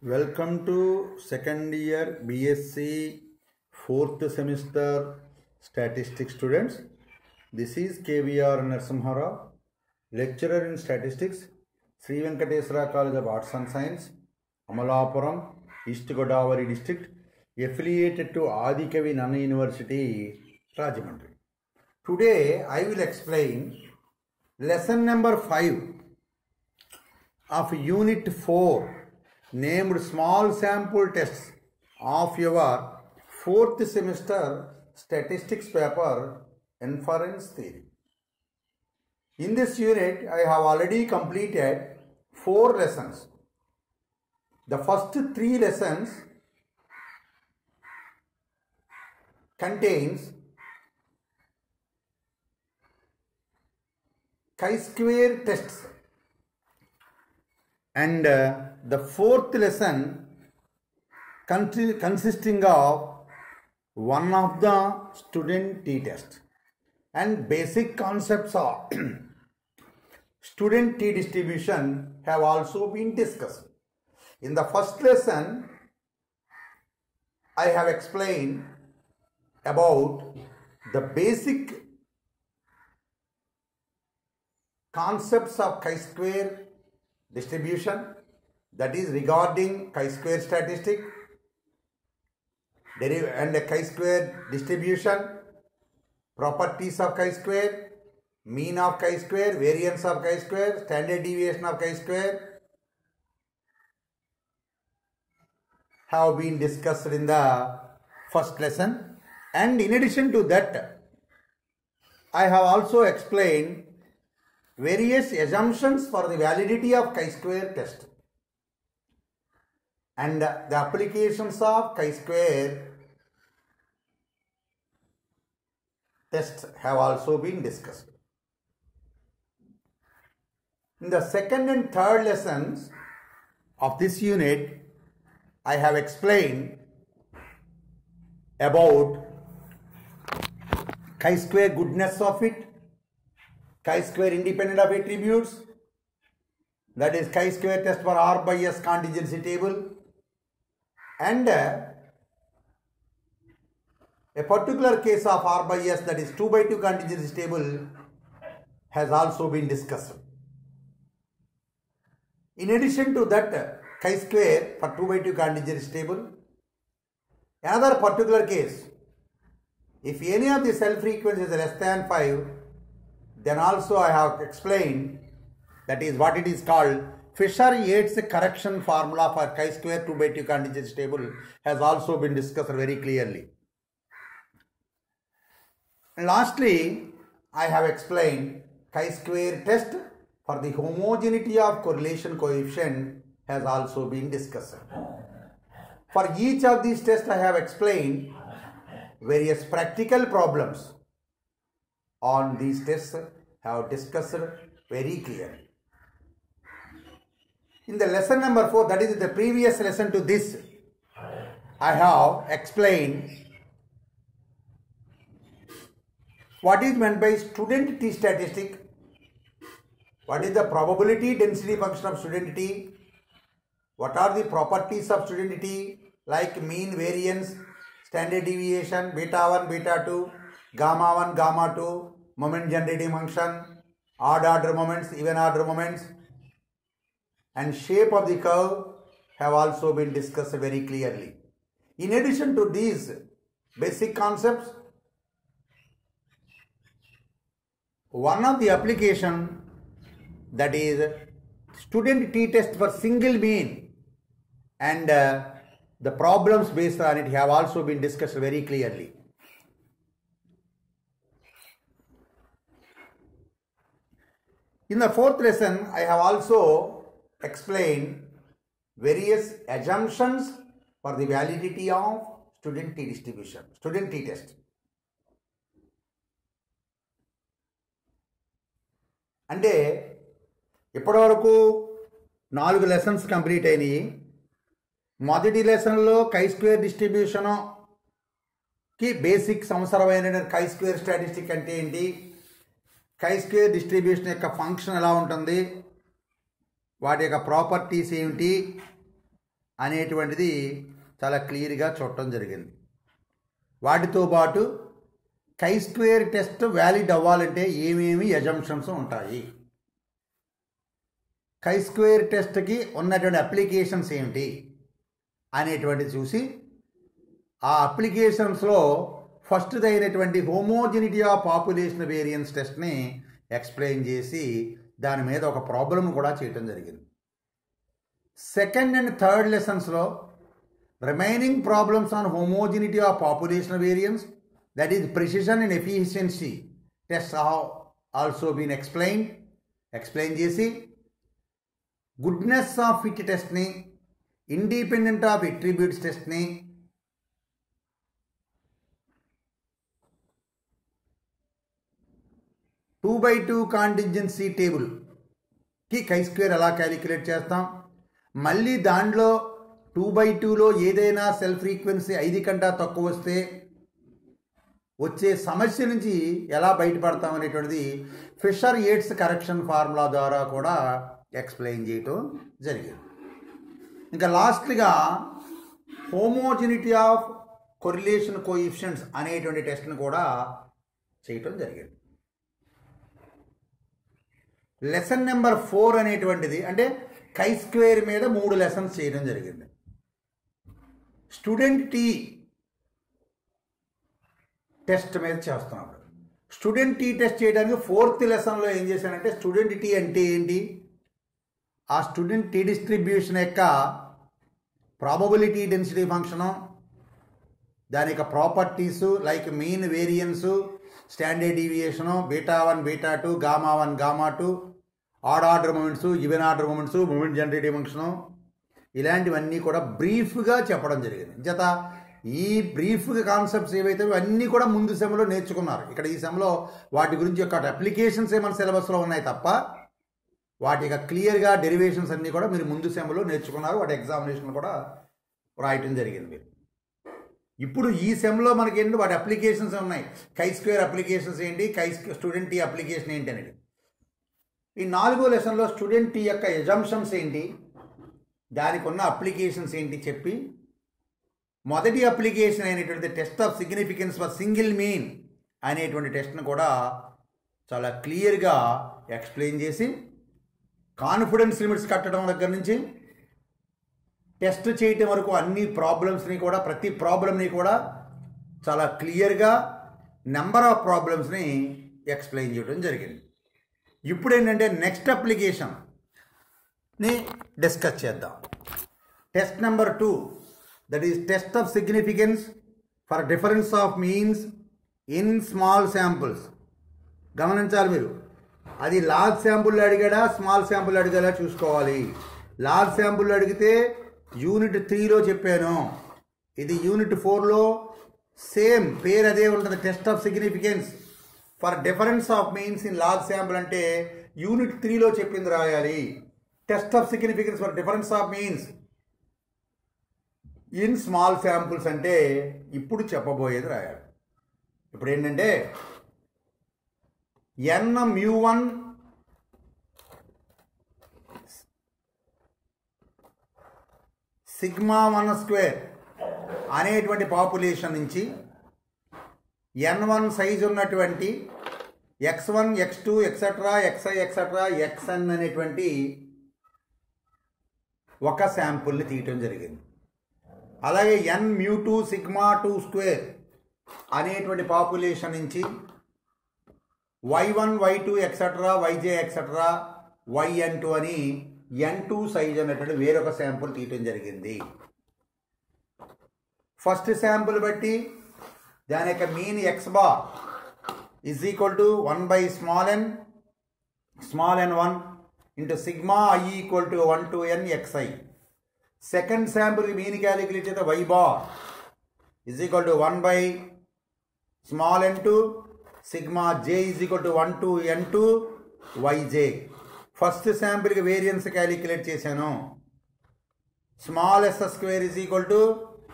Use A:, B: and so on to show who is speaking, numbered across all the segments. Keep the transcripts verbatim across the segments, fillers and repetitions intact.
A: Welcome to second year B S c fourth semester statistics students. This is K V R Narasimha, lecturer in statistics, Sri Venkateswara College of Arts and Science, Amalapuram, East Godavari district, affiliated to Adi Kavi Nana University, Rajahmundry. Today I will explain lesson number five of unit four, named small sample tests of your fourth semester statistics paper, inference theory. In this unit, I have already completed four lessons. The first three lessons contains chi-square tests, and uh, the fourth lesson consisting of one of the student t-test and basic concepts of student t-distribution have also been discussed. In the first lesson, I have explained about the basic concepts of chi-square distribution, that is regarding chi-square statistic and the chi-square distribution, properties of chi-square, mean of chi-square, variance of chi-square, standard deviation of chi-square have been discussed in the first lesson. And in addition to that, I have also explained various assumptions for the validity of chi-square test and the applications of chi-square tests have also been discussed. In the second and third lessons of this unit, I have explained about chi-square goodness of it, chi-square independent of attributes, that is chi-square test for R by S contingency table, and uh, a particular case of R by S, that is two by two contingency table, has also been discussed. In addition to that, uh, chi-square for two by two contingency table, another particular case, if any of the cell frequencies is less than five, then also I have explained, that is what it is called Fisher-Yates correction formula for chi-square two by two contingency table has also been discussed very clearly. And lastly, I have explained chi-square test for the homogeneity of correlation coefficient has also been discussed. For each of these tests, I have explained various practical problems on these tests have discussed very clearly. In the lesson number four, that is the previous lesson to this, I have explained what is meant by student t statistic, what is the probability density function of student t, what are the properties of student t like mean, variance, standard deviation, beta one, beta two, gamma one, gamma two, moment generating function, odd order moments, even order moments, and shape of the curve have also been discussed very clearly. In addition to these basic concepts, one of the application, that is student t-test for single mean, and uh, the problems based on it have also been discussed very clearly. In the fourth lesson, I have also explained various assumptions for the validity of student t distribution, student t test. అంటే ఇప్పటివరకు నాలుగు lessons complete అయినాయి. మొదటి లెసన్లో కై square డిస్ట్రిబ్యూషన్కి basic అవసరమైన కై square statistic అంటే ఏంటి, కై స్క్వేర్ డిస్ట్రిబ్యూషన్ యొక్క ఫంక్షన్ ఎలా ఉంటుంది, వాటి యొక్క ప్రాపర్టీస్ ఏమిటి అనేటువంటిది చాలా క్లియర్గా చూడటం జరిగింది. వాటితో పాటు కై స్క్వేర్ టెస్ట్ వ్యాలిడ్ అవ్వాలంటే ఏమేమి అజంప్షన్స్ ఉంటాయి, కై స్క్వేర్ టెస్ట్కి ఉన్నటువంటి అప్లికేషన్స్ ఏమిటి అనేటువంటిది చూసి ఆ అప్లికేషన్స్లో ఫస్ట్ది అయినటువంటి హోమోజినిటీ ఆఫ్ పాపులేషన్ వేరియన్స్ టెస్ట్ని ఎక్స్ప్లెయిన్ చేసి దాని మీద ఒక ప్రాబ్లం కూడా చేయటం జరిగింది. సెకండ్ అండ్ థర్డ్ లెసన్స్లో remaining problems on homogeneity of population variance, that is precision and efficiency test also been explain explain చేసి గుడ్నెస్ ఆఫ్ ఫిట్ టెస్ట్ని, ఇండిపెండెంట్ ఆఫ్ అట్రిబ్యూట్స్ టెస్ట్ని, టూ బై టూ కాంటింజెన్సీ టేబుల్కి chi square ఎలా calculate చేస్తాం, మళ్ళీ దాంట్లో two by టూలో ఏదైనా సెల్ ఫ్రీక్వెన్సీ ఐదు కంటా తక్కువ వస్తే వచ్చే సమస్య నుంచి ఎలా బయటపడతాం అనేటువంటిది ఫిషర్ యేట్స్ కరెక్షన్ ఫార్ములా ద్వారా కూడా ఎక్స్ప్లెయిన్ చేయటం జరిగింది. ఇంకా లాస్ట్గా హోమోజినిటీ ఆఫ్ కొరిలేషన్ కోఎఫిషియెంట్స్ అనేటువంటి టెస్ట్ని కూడా చేయటం జరిగింది. లెసన్ నెంబర్ ఫోర్ అనేటువంటిది అంటే కై స్క్వేర్ మీద మూడు లెసన్స్ చేయడం జరిగింది. స్టూడెంట్ టీ టెస్ట్ మీద చేస్తున్నాడు. స్టూడెంట్ టీ టెస్ట్ చేయడానికి ఫోర్త్ లెసన్లో ఏం చేశానంటే స్టూడెంట్ టీ అంటే ఏంటి, ఆ స్టూడెంట్ టీ డిస్ట్రిబ్యూషన్ యొక్క ప్రాబబిలిటీ డెన్సిటీ ఫంక్షను, దాని యొక్క properties like mean variance, standard deviation, beta one beta two gamma one gamma two, odd order moments, even order moments, moment generative function, ఇలాంటివన్నీ కూడా బ్రీఫ్గా చెప్పడం జరిగింది. జత ఈ బ్రీఫ్ కాన్సెప్ట్స్ ఏవైతే అన్నీ కూడా ముందు సెమ్లో నేర్చుకున్నారు. ఇక్కడ ఈ సెమ్లో వాటి గురించి యొక్క అప్లికేషన్స్ మన సిలబస్లో ఉన్నాయి తప్ప వాటి యొక్క క్లియర్గా డెరివేషన్స్ అన్నీ కూడా మీరు ముందు సెమ్లో నేర్చుకున్నారు. వాటి ఎగ్జామినేషన్ కూడా రాయటం జరిగింది మీరు. ఇప్పుడు ఈ సెమ్లో మనకి ఏంటి వాటి అప్లికేషన్స్ ఉన్నాయి. కై స్క్వేర్ అప్లికేషన్స్ ఏంటి, కై స్టూడెంట్ టీ అప్లికేషన్ ఏంటి అనేది. ఈ నాలుగో లెసన్లో స్టూడెంట్ టీ యొక్క ఎజంప్షన్స్ ఏంటి, దానికి ఉన్న అప్లికేషన్స్ ఏంటి చెప్పి మొదటి అప్లికేషన్ అయినటువంటి test of significance for single mean అనేటువంటి టెస్ట్ను కూడా చాలా క్లియర్గా ఎక్స్ప్లెయిన్ చేసి కాన్ఫిడెన్స్ లిమిట్స్ కట్టడం దగ్గర నుంచి టెస్ట్ చేయటం వరకు అన్ని ప్రాబ్లమ్స్ని కూడా ప్రతి ప్రాబ్లమ్ని కూడా చాలా క్లియర్గా నెంబర్ ఆఫ్ ప్రాబ్లమ్స్ని ఎక్స్ప్లెయిన్ చేయడం జరిగింది. ఇప్పుడు ఏంటంటే నెక్స్ట్ అప్లికేషన్ని డిస్కస్ చేద్దాం. Test number two, that is test of significance for difference of means in small samples. గమనించాలి మీరు, అది లార్జ్ శాంపుల్ అడిగాడా స్మాల్ శాంపుల్ అడిగేలా చూసుకోవాలి. లార్జ్ శాంపుల్ అడిగితే యూనిట్ త్రీలో చెప్పాను, ఇది యూనిట్ ఫోర్లో సేమ్ పేరు అదే ఉంటుంది. Test of significance for difference of means in large sample అంటే యూనిట్ త్రీలో చెప్పింది రాయాలి. Test of significance for difference of means in small samples అంటే ఇప్పుడు చెప్పబోయేది రాయాలి. ఇప్పుడు ఏంటంటే N mu one sigma one square అనేటువంటి పాపులేషన్ నుంచి ఎన్ వన్ సైజు ఉన్నటువంటి X one X two etcetera xi etcetera X N అనేటువంటి ఒక శాంపుల్ని తీయటం జరిగింది. అలాగే N mu two sigma two square అనేటువంటి పాపులేషన్ నుంచి Y one Y two etcetera Y J etcetera Y N two అని ఎన్ టూ సైజ్ అనేటువంటి వేరొక శాంపుల్ తీయటం జరిగింది. ఫస్ట్ శాంపుల్ బట్టి దాని యొక్క mean X bar is equal to one by small N small N one into sigma I equal to one to N X I. Second sample mean calculate చేస్తే Y bar is equal to one by small N two sigma J is equal to one to N two Y J. First శాంపుల్కి variance calculate చేశాను. Small S square is equal to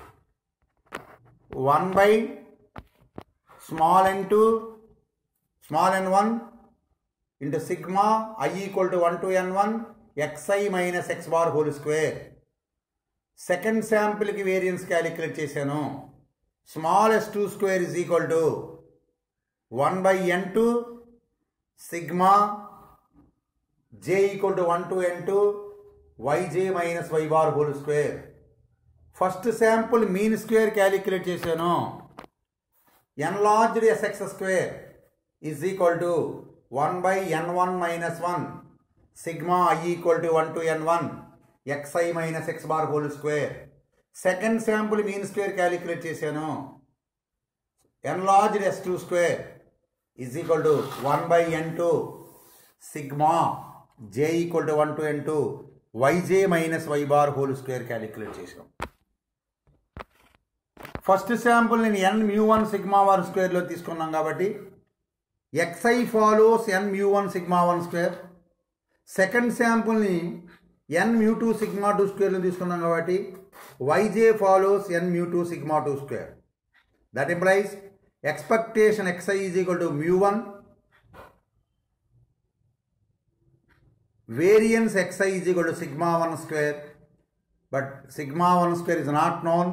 A: one by small N two small N one into sigma I equal to one to N one X I minus X bar whole square. Second శాంపుల్కి variance calculate చేశాను. Small S two square is equal to one by N two sigma J equal to one to N two Y J minus why bar whole square. First sample mean square calculate చేశాను. N large S X square is equal to one by N one minus one sigma I equal to one to N one xi minus X bar whole square. Second sample mean square calculate చేశాను. N large S two square is equal to one by N two sigma J equal to one to N two Y J minus why bar whole square calculate చేసాం. First sample నేను N mu one sigma one స్క్వేర్లో తీసుకున్నాం కాబట్టి xi follows N mu one sigma one square. Second శాంపుల్ని N mu two sigma two స్క్వేర్లో తీసుకున్నాం కాబట్టి Y J follows N mu two sigma two square. That implies expectation xi is equal to mu one, variance xi is equal to sigma one square, but sigma one square is not known.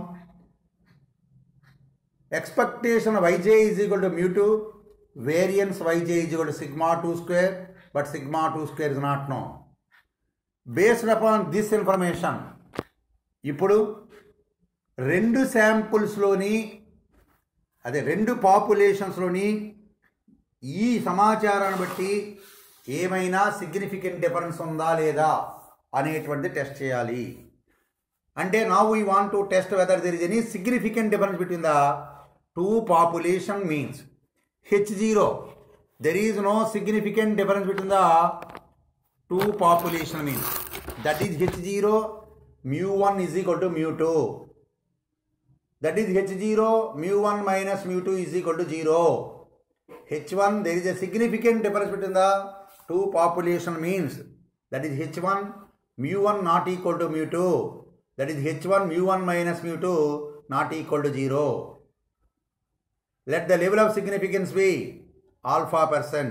A: Expectation of yj is equal to mu two, variance yj is equal to sigma two square, but sigma two square is not known. Based upon this information, ఇప్పుడు రెండు శాంపుల్స్లోని అదే రెండు పాపులేషన్స్లోని ఈ సమాచారాన్ని బట్టి ఏమైనా significant difference ఉందా లేదా అనేటువంటి టెస్ట్ చేయాలి. అంటే now we want to test whether there is any significant difference between the two population means H zero. There is no significant difference between the two population means that is H zero mu one is equal to mu two. That is H zero mu one minus mu two is equal to zero. H one there is a significant difference between the two population means that is h one mu one not equal to mu two, that is h one mu one minus mu two not equal to zero. Let the level of significance be alpha percent.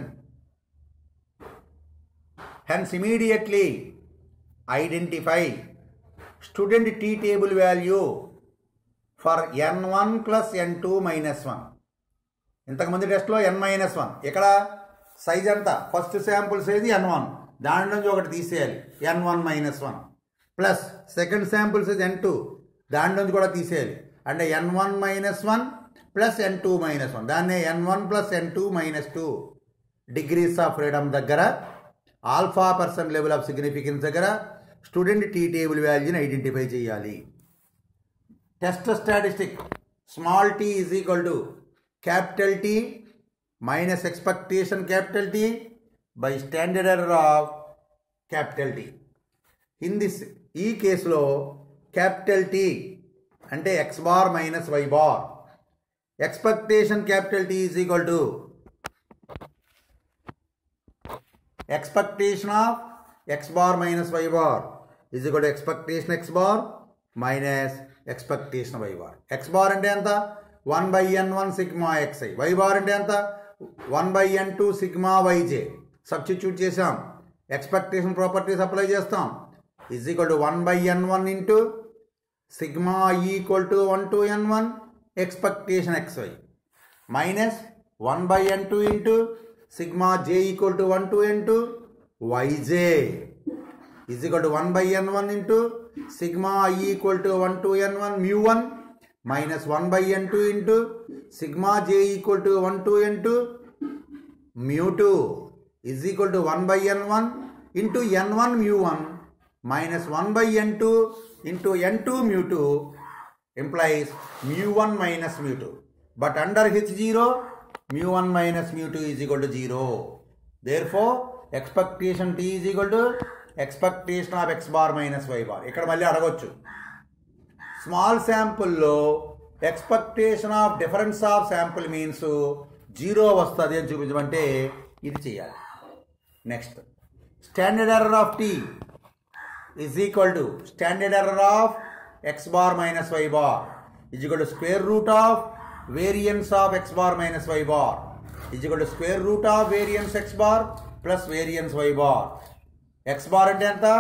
A: Hence immediately identify student t table value for n one plus n two minus one. ఇంతకు ముందు టెస్ట్లో n minus one. ఇక్కడ size అంతా first sample size N one, దాని నుంచి ఒకటి తీసేయాలి N one minus one, plus second sample size N two, దాని నుంచి కూడా తీసేయాలి అంటే N one minus one plus N two minus one, దాన్నే N one plus N two minus two. Degrees of freedom దగ్గర alpha percent level of significance దగ్గర student T table వాల్యూని identify చేయాలి. Test statistic small tea is equal to capital T minus expectation capital T by standard error of capital T. In this ఈ కేసులో capital T అంటే x bar minus y bar. Expectation capital T is equal to expectation of x bar minus y bar is equal to expectation x bar minus expectation y bar. x bar అంటే ఎంత one by N one sigma xi, y bar అంటే ఎంత one by N two sigma Y J. Substitute చేసాం, expectation properties apply చేస్తాం. Is equal to one by N one into sigma equal to one to N one expectation xy minus one by N two into sigma J equal to one to N two Y J is equal to one by N one into sigma equal to one to N one mu one minus one by n two into sigma j equal to one to n two mu two is equal to one by n one into n one mu one minus one by n two into n two mu two implies mu one minus mu two. But under h zero, mu one minus mu two is equal to zero. Therefore, expectation t is equal to expectation of x bar minus y bar. ఇక్కడ మళ్ళీ అడగొచ్చు, small శాంపుల్లో expectation of difference of sample means zero వస్తుంది అని చూపించమంటే ఇది చేయాలి. Next standard error of t is equal to standard error of x bar minus why bar is equal to square root of variance of x bar minus why bar is equal to square root of variance x bar plus variance y bar. X bar అంటే ఎంత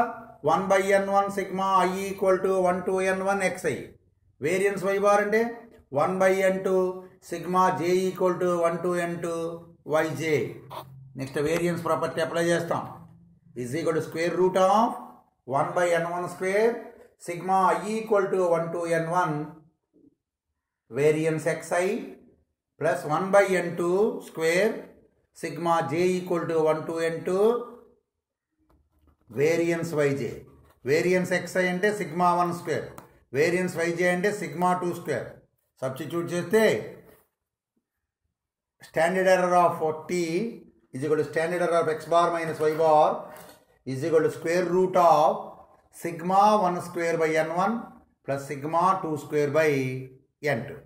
A: one by n one sigma I equal to one to n one xi. Variance y bar ante one by n two sigma j equal to one to n two yj. Next variance property apply chestam. Is equal to square root of one by n one square sigma I equal to one to n one variance xi plus one by n two square sigma j equal to one to n two variance yj. Variance xi ante sigma one square, variance yj ante sigma two square. Substitute cheste standard error of t is equal to standard error of x bar minus y bar is equal to square root of sigma one square by n one plus sigma two square by n two.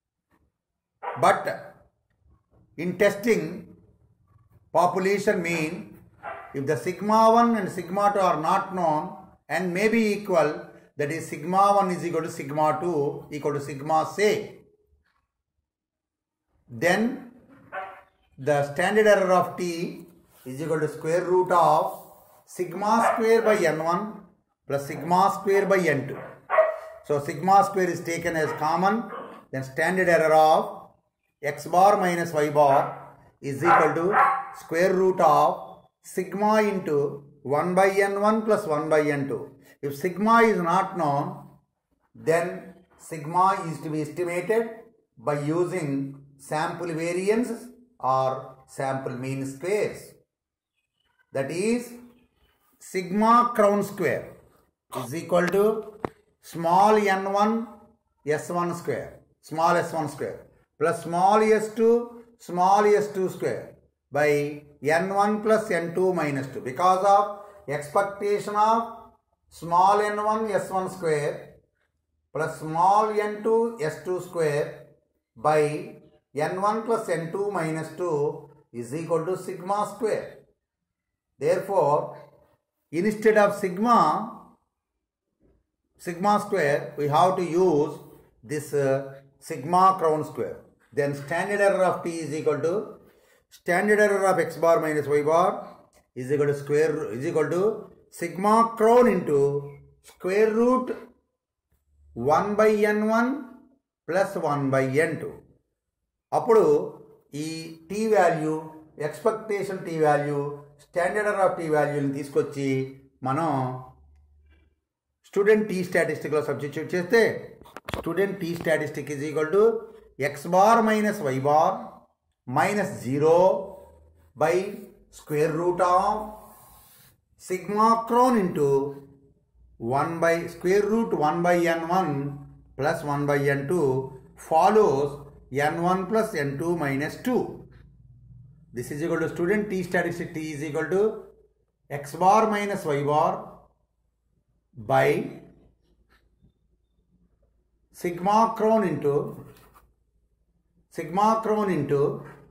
A: But in testing, population mean if the sigma one and sigma two are not known and may be equal, that is sigma one is equal to sigma two equal to sigma say, then the standard error of t is equal to square root of sigma square by n one plus sigma square by n two. So sigma square is taken as common, then standard error of x bar minus y bar is equal to square root of sigma into one by n one plus one by n two. If sigma is not known, then sigma is to be estimated by using sample variance or sample mean squares. That is sigma crown square is equal to small n one s one square, small s one square plus small s two, small s two square by n one plus n two minus two, because of expectation of small n one s one square plus small n two s two square by n one plus n two minus two is equal to sigma square. Therefore, instead of sigma, sigma square, we have to use this uh, sigma crown square. Then standard error of t is equal to standard error of x bar minus y bar is equal to square is equal to sigma crown into square root one by n one plus one by n two. అప్పుడు ఈ t value expectation t value standard error of t వాల్యూని తీసుకొచ్చి మనం student t స్టాటిస్టిక్లో substitute చేస్తే student t statistic is equal to x bar minus y bar minus zero by square root of sigma crown into one by square root one by n one plus one by n two follows n one plus n two minus two. This is equal to student t statistic t is equal to x bar minus y bar by sigma crown into sigma crown into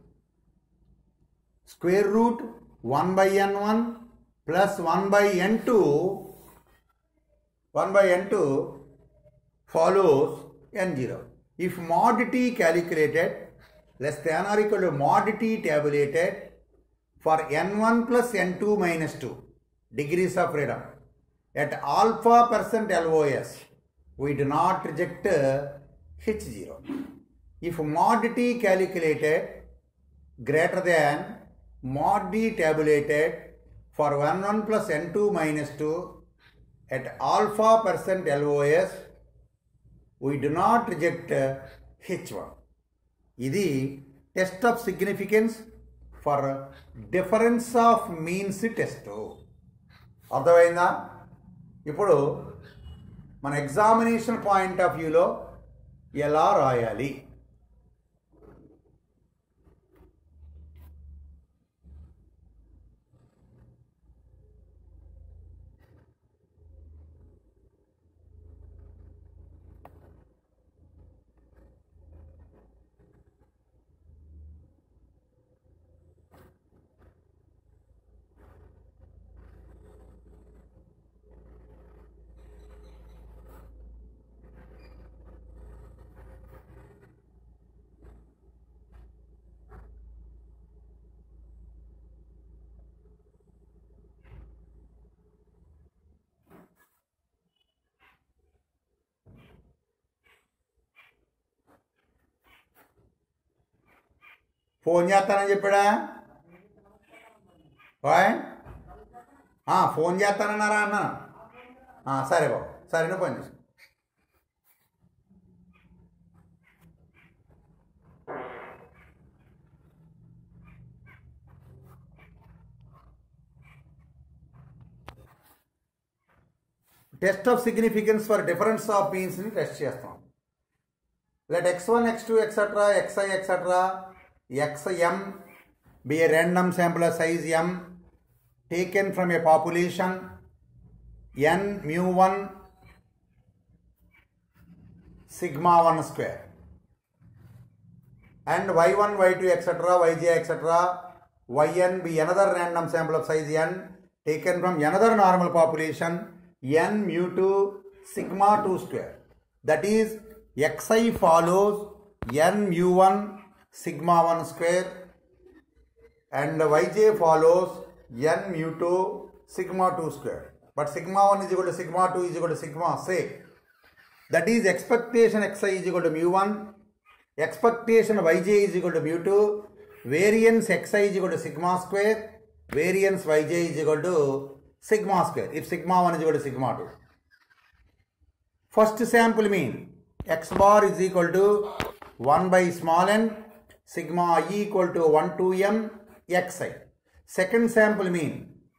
A: square root one by n one plus one by n two one by n two follows n zero. If mod t calculated less than or equal to mod t tabulated for n one plus n two minus two degrees of freedom at alpha percent L O S, we do not reject H zero. If mod t calculated greater than mod d tabulated for n one plus n two minus two at alpha percent L O S, we do not reject H one. ఇది test of significance for difference of means test. అర్థమైందా? ఇప్పుడు మన examination point of వ్యూలో ఎలా రాయాలి? Phone చేస్తానని చెప్పాడా? Phone చేస్తానన్నారా అన్న? సరే బాబు, సరే నువ్వు పని చేసి. Test of significance for difference of మీన్స్ని టెస్ట్ చేస్తాం. Let x one X two etcetera xi etcetera x m be a random sample of size m taken from a population n mu one sigma one square, and y one y two etc yj etc yn be another random sample of size n taken from another normal population n mu two sigma two square. That is, xi follows n mu one sigma one square and yj follows n mu two sigma two square. But sigma one is equal to sigma two is equal to sigma, say. That is, expectation xi is equal to mu one, expectation yj is equal to mu two, variance xi is equal to sigma square, variance yj is equal to sigma square if sigma one is equal to sigma two. First sample mean x bar is equal to one by small n sigma I equal to one to m xi. Second sample mean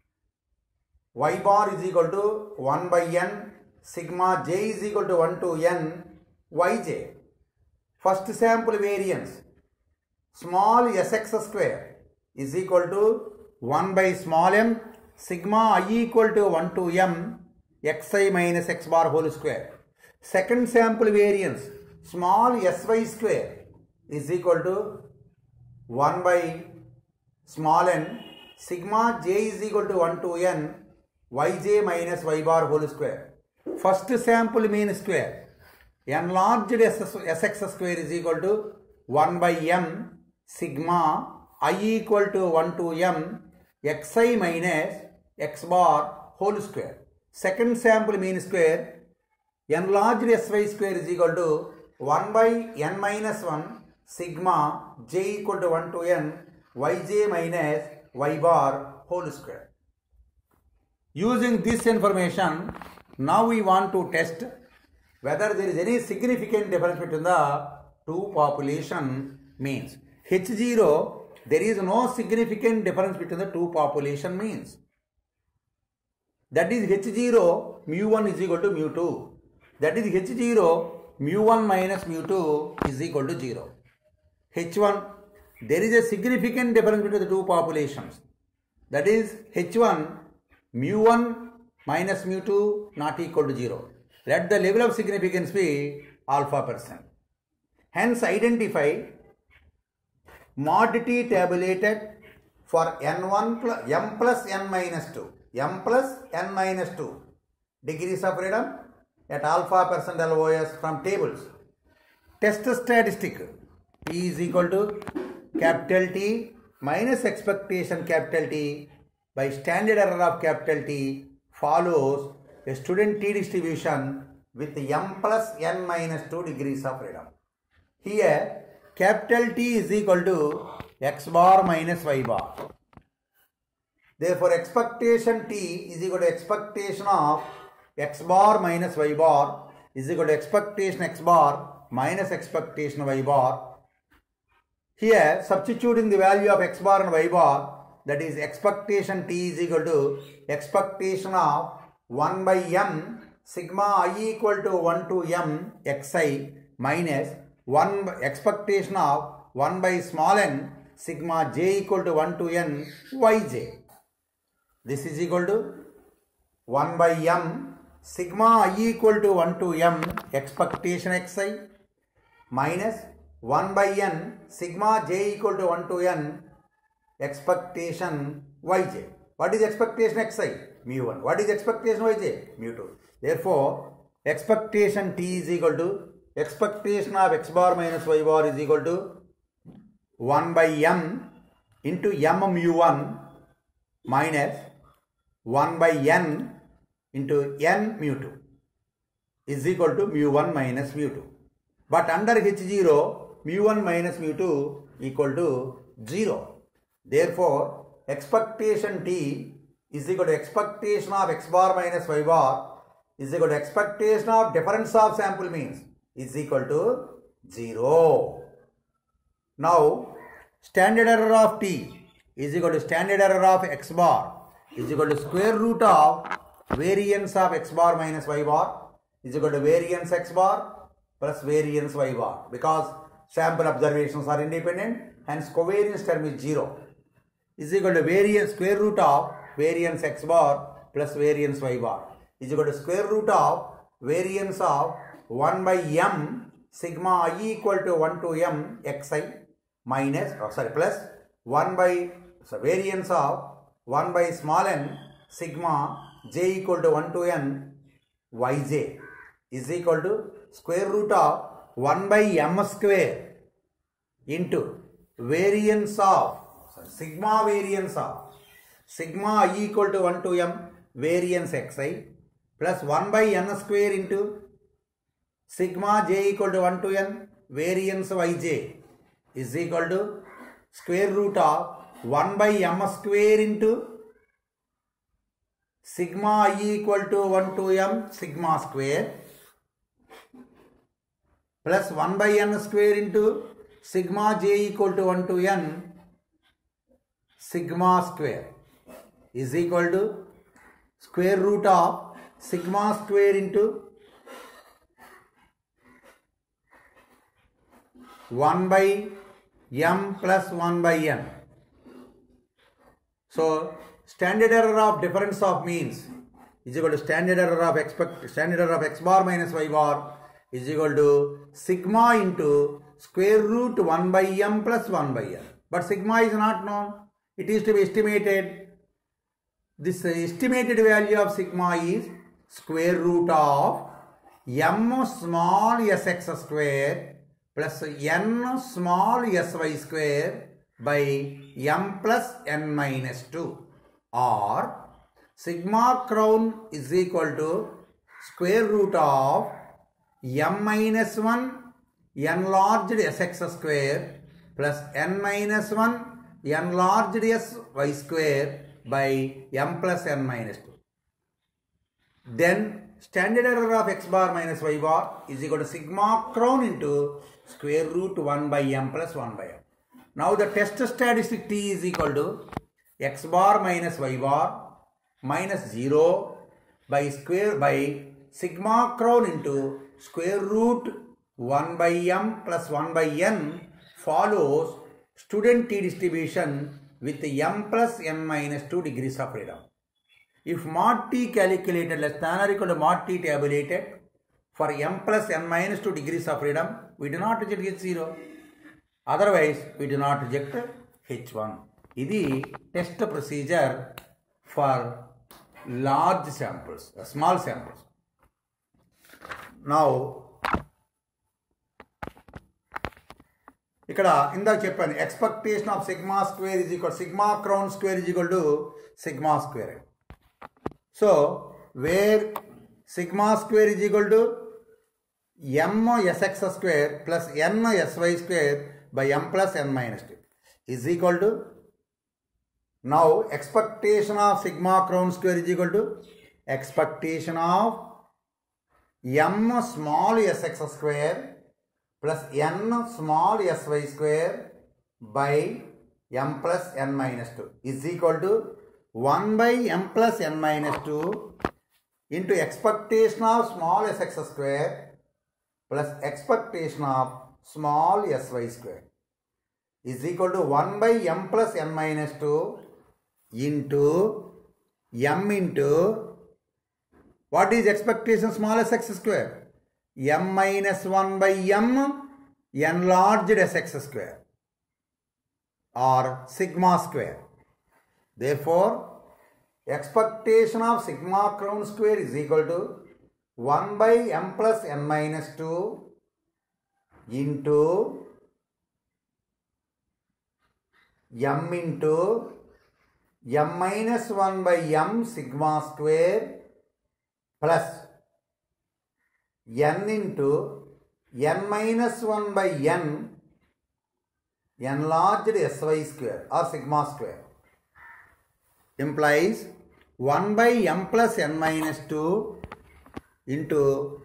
A: y bar is equal to one by n sigma j is equal to one to n yj. First sample variance small sx square is equal to one by small m sigma I equal to one to m xi minus x bar whole square. Second sample variance small sy square is equal to one by small n sigma j is equal to one to n yj minus y bar whole square. First sample mean square enlarged sx square is equal to one by m sigma I equal to one to m xi minus x bar whole square. Second sample mean square enlarged sy square is equal to one by n minus one sigma j equal to one to n yj minus y bar whole square. Using this information, now we want to test whether there is any significant difference between the two population means. H zero, there is no significant difference between the two population means. That is, H zero mu one is equal to mu two. That is, H zero mu one minus mu two is equal to zero. H one, there is a significant difference between the two populations. That is, H one mu one minus mu two not equal to zero. Let the level of significance be alpha percent. Hence, identify mod t tabulated for n one plus m plus n minus two, m plus n minus two degrees of freedom at alpha percent L O S from tables. Test statistic P is equal to capital T minus expectation capital T by standard error of capital T follows a student T distribution with m plus n minus two degrees of freedom. Here capital T is equal to x bar minus y bar. Therefore, expectation T is equal to expectation of x bar minus y bar is equal to expectation x bar minus expectation y bar. Here, substituting the value of x bar and y bar, that is, expectation T is equal to expectation of one by m sigma I equal to one to m xi minus one expectation of one by small n sigma j equal to one to n yj. This is equal to one by m sigma I equal to one to m expectation xi minus one by n sigma j equal to one to n expectation yj. What is expectation xi? mu one. What is expectation yj? mu two. Therefore, expectation t is equal to expectation of x bar minus y bar is equal to one by m into m mu one minus one by n into n mu two is equal to mu one minus mu two. But under H zero, mu one minus mu two equal to zero. Therefore, expectation t is equal to expectation of x bar minus y bar is equal to expectation of difference of sample means is equal to zero. Now, standard error of t is equal to standard error of x bar is equal to square root of variance of x bar minus y bar is equal to variance x bar plus variance y bar, because sample observations are independent, hence covariance term is zero, is equal to variance square root of variance x bar plus variance y bar is equal to square root of variance of one by m sigma I equal to one to m xi minus, oh sorry, plus one by, so variance of one by small n sigma j equal to one to n yj is equal to square root of one by m square into variance of, sorry, sigma variance of sigma I equal to one to m variance xi plus one by n square into sigma j equal to one to n variance yj is equal to square root of one by m square into sigma I equal to one to m sigma square plus one by n square into sigma j equal to one to n sigma square is equal to square root of sigma square into one by m plus one by n. So, standard error of difference of means is equal to standard error of expect standard error of x bar minus y bar is equal to sigma into square root one by m plus one by n. But sigma is not known. It is to be estimated. This estimated value of sigma is square root of m small sx square plus n small sy square by m plus n minus two, or sigma crown is equal to square root of m minus one enlarged sx square plus n minus one enlarged sy square by m plus n minus two. Then standard error of x bar minus y bar is equal to sigma crown into square root one by m plus one by m. Now the test statistic t is equal to x bar minus y bar minus zero by square by sigma crown into square root one by m plus one by n follows student t distribution with m plus n minus two degrees of freedom. If mod t calculated less than or equal to mod t tabulated for m plus n minus two degrees of freedom, we do not reject H zero. Otherwise, we do not reject H one. This is test procedure for large samples, small samples. Now, ఇక్కడ ఇందాక చెప్పాను expectation of sigma square is equal sigma crown square is equal to sigma square. So where sigma square is equal to m s x square plus n s y square by m plus n minus two is equal to now expectation of sigma crown square is equal to expectation of m small s x square plus n small sy square by m plus n minus two is equal to one by m plus n minus two into expectation of small sx square plus expectation of small sy square is equal to one by m plus n minus two into m into what is expectation small sx square? M minus one by m enlarged sx square or sigma square. Therefore, expectation of sigma crown square is equal to one by m plus n minus two into m into m minus one by m sigma square plus n into n minus one by n enlarged Sy square or sigma square implies one by m plus n minus two into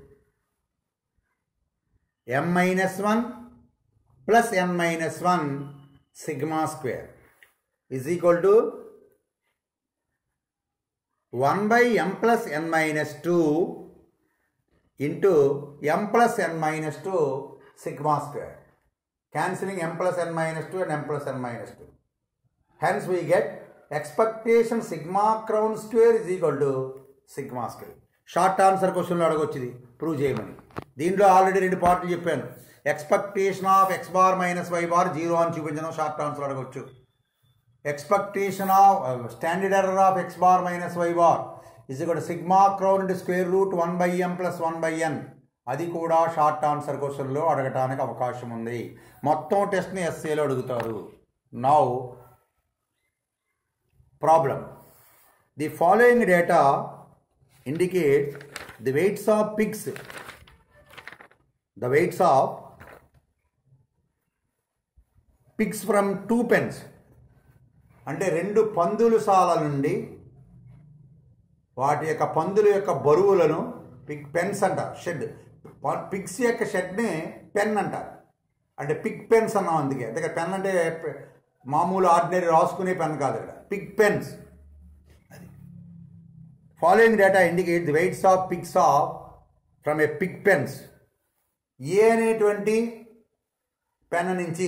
A: m minus one plus n minus one sigma square is equal to one by m plus n minus two into m plus n minus two sigma square, cancelling m plus n minus two and m plus n minus two. Hence we get expectation sigma crown square is equal to sigma square. Short answer question lo adagocchidi prove cheyamani. Deentlo already rendu parts cheppanu. Expectation of x bar minus y bar zero అని చూపించను. Short answer అడగొచ్చు. Expectation of uh, standard error of x bar minus y bar is equal to sigma crown into square root one by m plus one by n. అది కూడా short answer క్వశ్చన్లో అడగటానికి అవకాశం ఉంది. మొత్తం టెస్ట్ని ఎస్ఏలో అడుగుతారు. Now problem. The following data indicate the weights of pigs the weights of pigs from two pens. అంటే రెండు పందుల సాల నుండి వాటి యొక్క పందుల యొక్క బరువులను పిగ్ పెన్స్ అంటారు. షెడ్ పిగ్స్ యొక్క షెడ్ని పెన్ అంటారు. అంటే పిగ్ పెన్స్ అన్నాం. అందుకే అందుకే పెన్ అంటే మామూలు ఆర్డినరీ రాసుకునే పెన్ కాదు, ఇక్కడ పిగ్ పెన్స్. అది following data indicate the weights of pigs of from A pig pens. A అనేటువంటి పెన్ నుంచి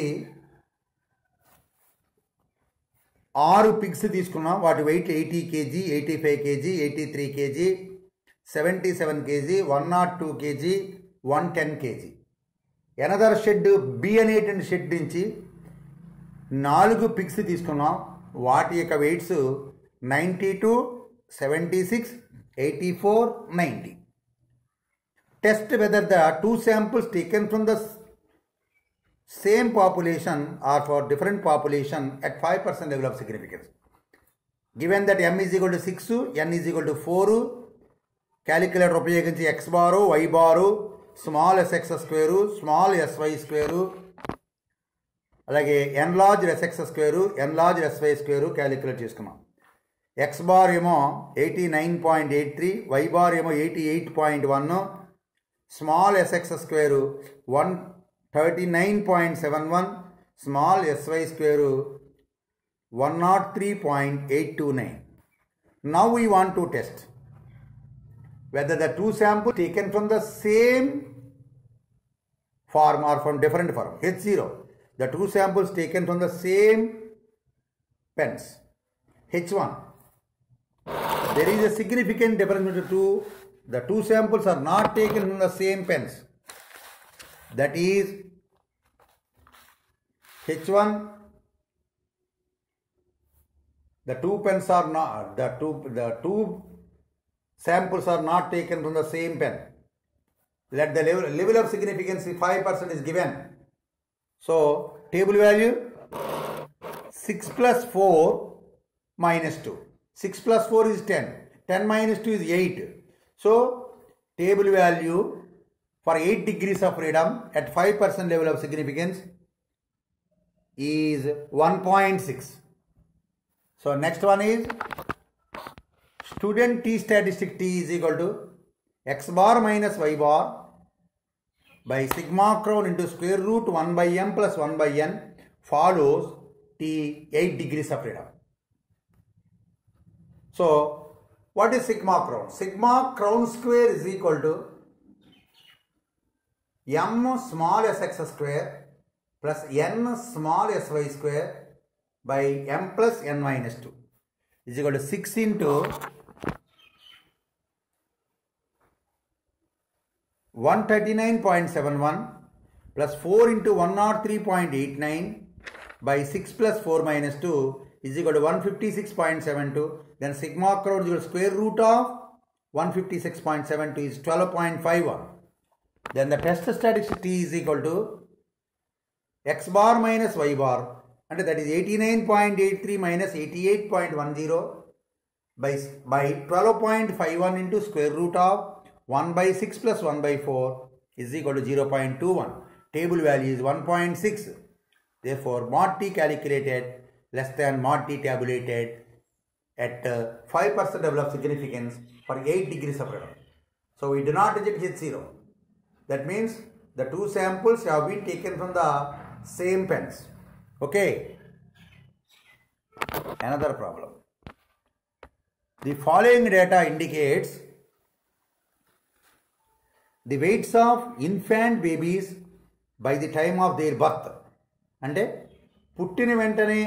A: ఆరు పిగ్స్ తీసుకున్నాం. వాటి weight eighty KG, eighty five KG, eighty three KG, seventy seven KG, one naught two KG, one ten KG. Another shed B అనేటువంటి shed నుంచి నాలుగు pigs తీసుకున్నాం. వాటి యొక్క weights ninety two, seventy six, eighty four, ninety. Test whether the two samples taken from the same population or for different population at five percent level of significance. Given that m is equal to six, n is equal to four, calculator ఉపయోగించి x bar, y bar, small sx square, small sy square, అలాగే enlarged sx square, enlarged sy square calculate చేసుకున్నాం. x bar ఏమో eighty nine point eight three, y bar ఏమో eighty eight point one, small sx square one thirty-nine point seven one, small sy square one oh three point eight two nine. Now we want to test whether the two samples taken from the same form or from different form. H zero, the two samples taken from the same pens. H one, there is a significant difference between the two. The two samples are not taken from the same pens. That is H one, the two pens are not, the two, the two samples are not taken from the same pen. Let the level, level of significance five percent is given. So, table value six plus four minus two. six plus four is ten. ten minus two is eight. So, table value for eight degrees of freedom at five percent level of significance is one point six. So next one is student t statistic t is equal to x bar minus y bar by sigma crown into square root one by m plus one by n follows t eight degrees of freedom. So what is sigma crown? Sigma crown square is equal to m small sx square plus n small sy square by m plus n minus two is equal to six into one thirty-nine point seven one plus four into one oh three point eight nine by six plus four minus two is equal to one fifty-six point seven two. Then sigma crown is equal to square root of one fifty-six point seven two is twelve point five one. Then the test statistic t is equal to x bar minus y bar, and that is eighty-nine point eight three minus eighty-eight point one zero by, by twelve point five one into square root of one by six plus one by four is equal to zero point two one. Table value is one point six. Therefore, mod T calculated less than mod T tabulated at uh, five percent level of significance for eight degrees of freedom. So we do not reject H zero. That means the two samples have been taken from the same pens. Okay. Another problem. The following data indicates the weights of infant babies by the time of their birth. అంటే పుట్టిన వెంటనే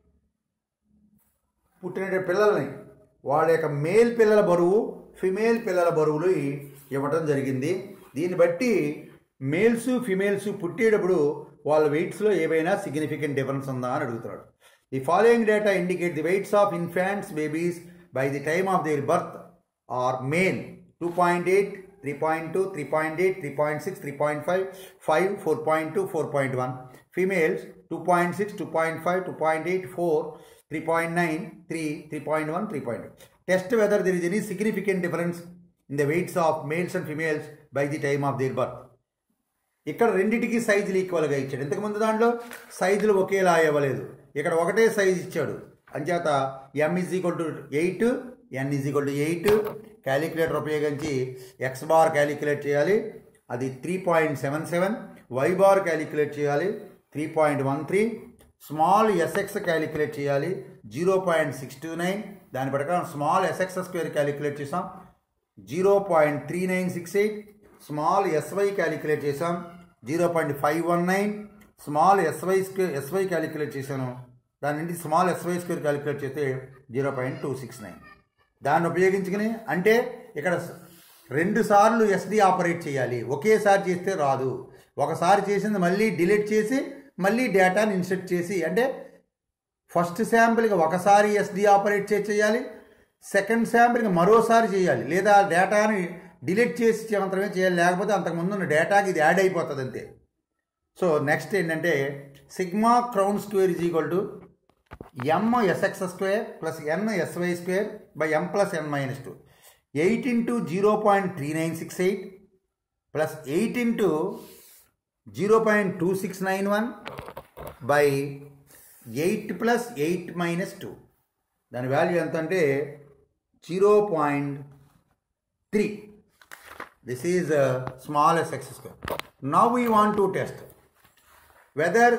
A: పుట్టిన పిల్లల్ని వాళ్ళ యొక్క male పిల్లల బరువు female పిల్లల బరువులు ఇవ్వడం జరిగింది. దీన్ని బట్టి మేల్స్ ఫిమేల్స్ పుట్టేటప్పుడు వాళ్ళ వెయిట్స్లో ఏవైనా సిగ్నిఫికెంట్ డిఫరెన్స్ ఉందా అని అడుగుతున్నాడు. The following data indicate the weights of infants babies by the time of their birth are male two point eight three point two, three point eight, three point six, three point five, five, four point two, four point one. Females two point six, two point five, two point eight, four, three point nine, three, three point one, three point two. Test whether there is any significant difference in the weights of males and females by the time of their birth. ఇక్కడ రెండింటికి సైజులు ఈక్వల్గా ఇచ్చాడు. ఇంతకుముందు దాంట్లో సైజులు ఒకేలా ఇవ్వలేదు. ఇక్కడ ఒకటే సైజు ఇచ్చాడు. అంచేత m is equal to eight, n is equal to eight. Calculator ఉపయోగించి ఎక్స్ బార్ క్యాలిక్యులేట్ చేయాలి, అది three point seven seven. Y bar calculate చేయాలి, three point one three. Small s x calculate చేయాలి, zero point six two nine. దాని ప్రకారం small s x square calculate చేసాం, zero point three nine six eight. Small s y calculate చేసాం, zero point five one nine. Small s y square s y calculate చేశాను, దాని నుండి small s y square calculate చేస్తే zero point two six nine. దాన్ని ఉపయోగించుకుని అంటే ఇక్కడ రెండు సార్లు ఎస్డి ఆపరేట్ చేయాలి, ఒకేసారి చేస్తే రాదు. ఒకసారి చేసింది మళ్ళీ డిలీట్ చేసి మళ్ళీ డేటాని ఇన్సర్ట్ చేసి, అంటే ఫస్ట్ శాంపిల్కి ఒకసారి ఎస్డి ఆపరేట్ చేసి చేయాలి, సెకండ్ శాంపిల్కి మరోసారి చేయాలి, లేదా డేటాని డిలీట్ చేసి మాత్రమే చేయాలి, లేకపోతే అంతకుముందు ఉన్న డేటాకి ఇది యాడ్ అయిపోతుంది అంతే. సో నెక్స్ట్ ఏంటంటే sigma crown square is equal to m s x square plus n s y square by m plus n minus two. Eight into zero point three nine six eight plus eight into zero point two six nine one by eight plus eight minus two. దాని value ఎంత అంటే zero point three. This is small s x square. Now we want to test whether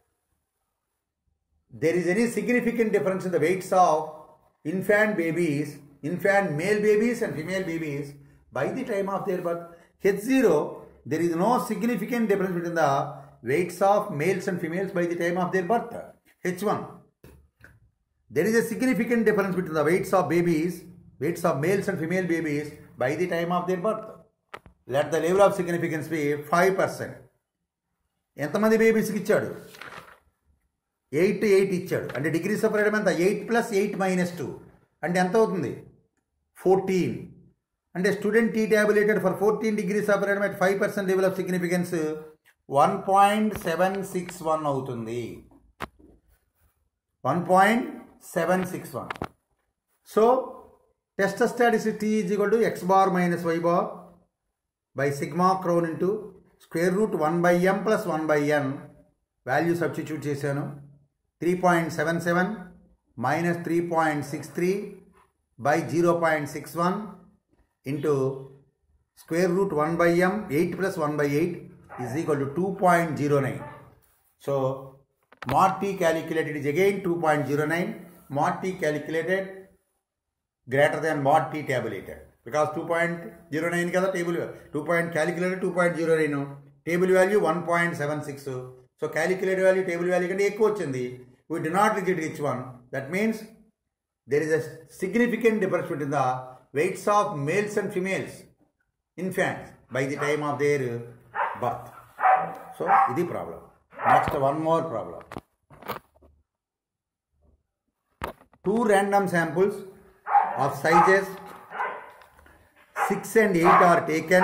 A: there is any significant difference in the weights of infant babies, infant male babies and female babies by the time of their birth. H zero, there is no significant difference between the weights of males and females by the time of their birth. H one, there is a significant difference between the weights of babies, weights of males and female babies by the time of their birth. Let the level of significance be five percent. ఎంతమంది బేబీస్కి ఇచ్చాడు? Eight eight ఇచ్చాడు. అంటే degrees of freedom ఎంత? Eight plus eight minus two అంటే ఎంత అవుతుంది? Fourteen. అంటే student t tabulated for fourteen degrees of freedom at five percent level of significance one point seven six one అవుతుంది. One point seven six one. So test statistic t is equal to x bar minus why bar by sigma crown into square root one by m plus one by n. Value substitute చేశాను. Three point seven seven minus three point six three by zero point six one into square root one by m, eight plus one by eight is equal to two point zero nine. So mod t calculated is again two point zero nine. Mod t calculated greater than mod t tabulated because two point zero nine kada table two point calculated two point zero nine, table value one point seven six. So calculated value table value kante ekku vachindi. We do not reject each one. That means there is a significant difference between the weights of males and females infants by the time of their birth. So idi problem. Next, one more problem. Two random samples of sizes six and eight are taken.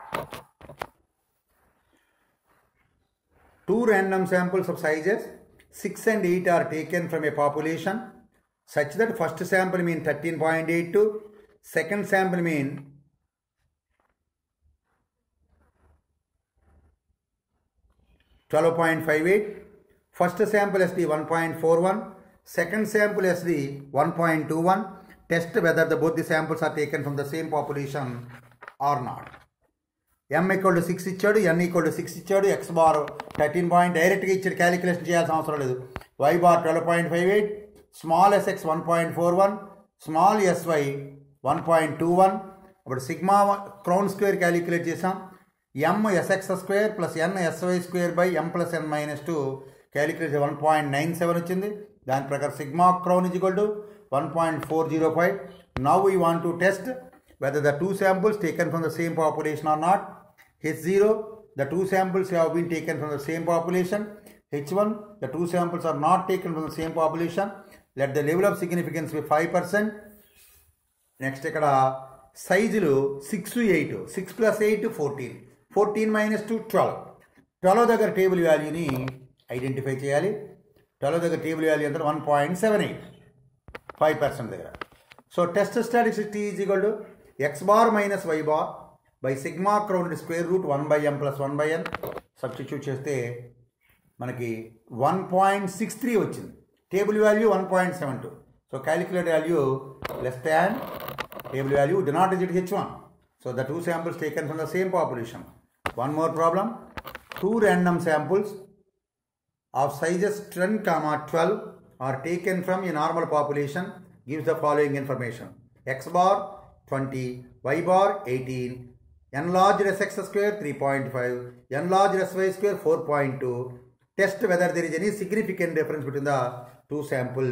A: Two random samples of sizes six and eight are taken from a population such that first sample mean thirteen point eight two, second sample mean twelve point five eight, First sample S D one point four one, second sample S D one point two one. Test whether the both the samples are taken from the same population or not. M equal to six ఇచ్చాడు, N equal to six ఇచ్చాడు, X bar thirteen point డైరెక్ట్గా ఇచ్చాడు, calculation చేయాల్సిన అవసరం లేదు. Y bar twelve point five eight, small sx one point four one, small sy one point two one. ఇప్పుడు sigma crown square calculate చేసాం. M sx square plus N sy square by M plus N minus two calculate one point nine seven వచ్చింది. దాని ప్రకారం sigma crown is equal to one point four zero five. Now we want to test whether the two samples taken from the same population or not. H zero, the two samples have been taken from the same population. H one, the two samples are not taken from the same population. Let the level of significance be five percent. Next, ikkada size lu six to eight, six plus eight fourteen, fourteen minus two twelve. twelve దగ్గర table వాల్యూని identify చేయాలి. twelve దగ్గర table value ఎంత one point seven eight, five percent దగ్గర. So test statistics T is equal to x bar minus y bar by sigma crowned square root one by m plus one by n. Substitute చేస్తే మనకి one point six three వచ్చింది. Table value one point seven two. So calculate value less than table value. Do not reject H one. So the two samples taken from the same population. One more problem. Two random samples of sizes ten comma twelve are taken from a normal population. Gives the following information: x bar twenty, y bar eighteen, enlarged sx square three point five, enlarged sy square four point two. Test whether there is any significant difference between the two sample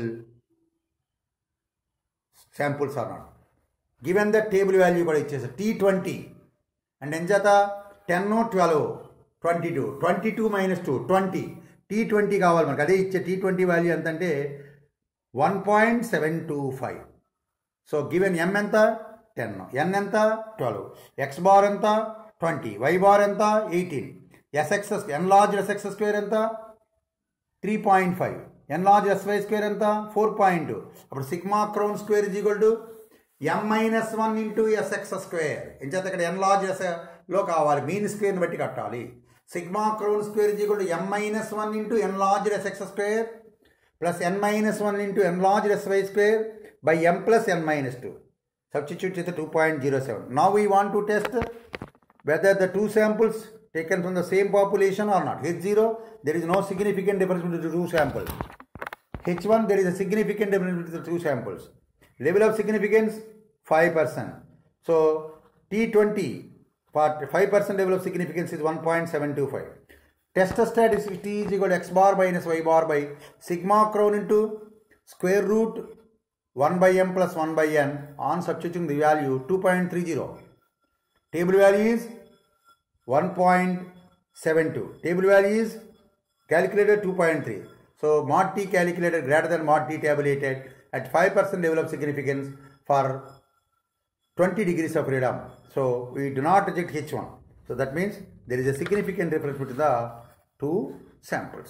A: samples or not. Given the table value కూడా ఇచ్చేసి T twenty and ఎంత ten twelve twenty-two, twenty-two minus two twenty. T twenty కావాలి మనకు. అదే ఇచ్చే T twenty value ఎంత అంటే one point seven two five. So given M ఎంత ten, N ఎంత twelve, X బార్ ఎంత twenty, Y బార్ ఎంత eighteen, Sx enlarged sx square ఎంత three point five, enlarged sy square ఎంత four point two. అప్పుడు sigma crown square is equal to M minus one into Sx square. ఎంచేత ఇక్కడ enlarged లో కావాలి, mean స్క్వేర్ని బట్టి కట్టాలి. Sigma crown square is equal to M minus one into enlarged sx square plus n minus one into enlarged sy square by m plus n minus two. Substitute to the two point zero seven. Now we want to test whether the two samples taken from the same population or not. H zero, there is no significant difference between the two samples. H one, there is a significant difference between the two samples. Level of significance five percent. So T twenty, part five percent level of significance is one point seven two five. Test statistics T is equal to x bar minus y bar by sigma crown into square root one by m plus one by n. On substituting the value two point three zero. Table value is one point seven two. Table value is calculated two point three. So mod T calculated greater than mod T tabulated at five percent level of significance for twenty degrees of freedom. So we do not reject H one. So that means there is a significant difference between the two samples.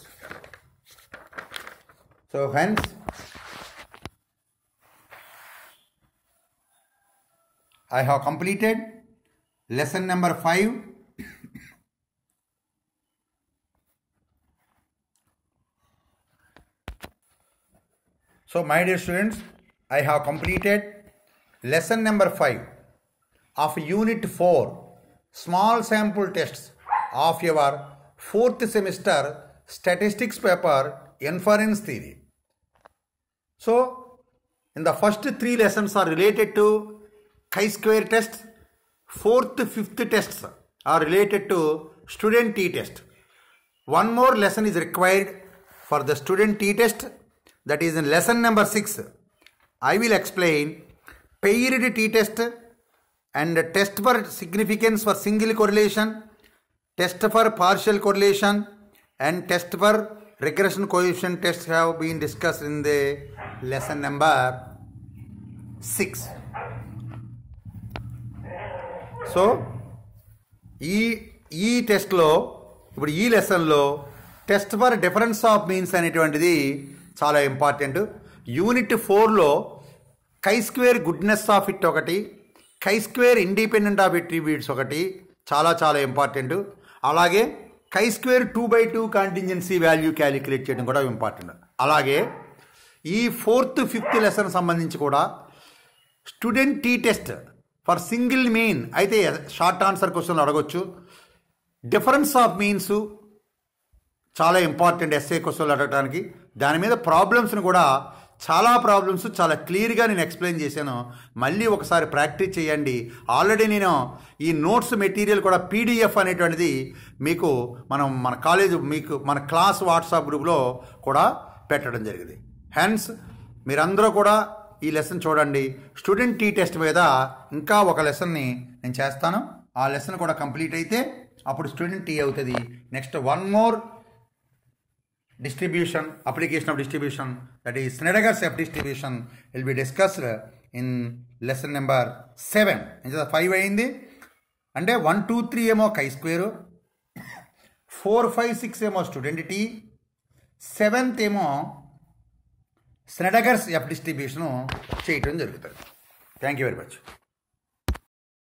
A: So hence I have completed lesson number five. So my dear students, I have completed lesson number five of unit four, small sample tests of your fourth semester statistics paper, inference theory. So in the first three lessons are related to chi-square test. Fourth, fifth tests are related to student t-test. One more lesson is required for the student t-test, that is in lesson number six. I will explain paired t-test and test for significance for single correlation, test for partial correlation, and test for regression coefficient tests have been discussed in the lesson number six. So ఈ ఈ టెస్ట్లో ఇప్పుడు ఈ లెసన్లో test for difference of means అనేటువంటిది చాలా important. Unit ఫోర్లో కై స్క్వేర్ గుడ్నెస్ ఆఫ్ ఇట్ ఒకటి, కై స్క్వేర్ ఇండిపెండెంట్ ఆఫ్ అట్రిబ్యూట్స్ ఒకటి చాలా చాలా ఇంపార్టెంట్. అలాగే chi square two by two contingency value calculate చేయడం కూడా ఇంపార్టెంట్. అలాగే ఈ ఫోర్త్ ఫిఫ్త్ లెసన్ సంబంధించి కూడా student tea test for single mean అయితే షార్ట్ ఆన్సర్ క్వశ్చన్లు అడగొచ్చు. డిఫరెన్స్ ఆఫ్ మీన్స్ చాలా ఇంపార్టెంట్ ఎస్ఏ క్వశ్చన్లు అడగడానికి. దాని మీద ప్రాబ్లమ్స్ని కూడా చాలా ప్రాబ్లమ్స్ చాలా క్లియర్గా నేను ఎక్స్ప్లెయిన్ చేశాను. మళ్ళీ ఒకసారి ప్రాక్టీస్ చేయండి. ఆల్రెడీ నేను ఈ నోట్స్ మెటీరియల్ కూడా పీడిఎఫ్ అనేటువంటిది మీకు మనం మన కాలేజ్ మీకు మన క్లాస్ వాట్సాప్ గ్రూప్లో కూడా పెట్టడం జరిగింది. హెన్స్ మీరందరూ కూడా ఈ లెసన్ చూడండి. స్టూడెంట్ టీ టెస్ట్ మీద ఇంకా ఒక లెసన్ని నేను చేస్తాను. ఆ లెసన్ కూడా కంప్లీట్ అయితే అప్పుడు స్టూడెంట్ టీ అవుతుంది. Next one more distribution, application of distribution, that is Snedeker's F distribution will be discussed in lesson number seven. Instead five అయింది అంటే వన్ టూ త్రీ ఏమో chi square, four five six ఏమో student t, seventh ఏమో Snedecor's F distribution చేయటం జరుగుతుంది. Thank you very much.